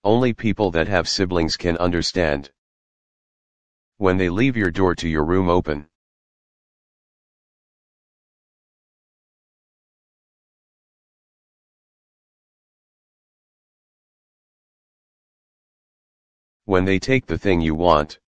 Only people that have siblings can understand. When they leave your door to your room open. When they take the thing you want.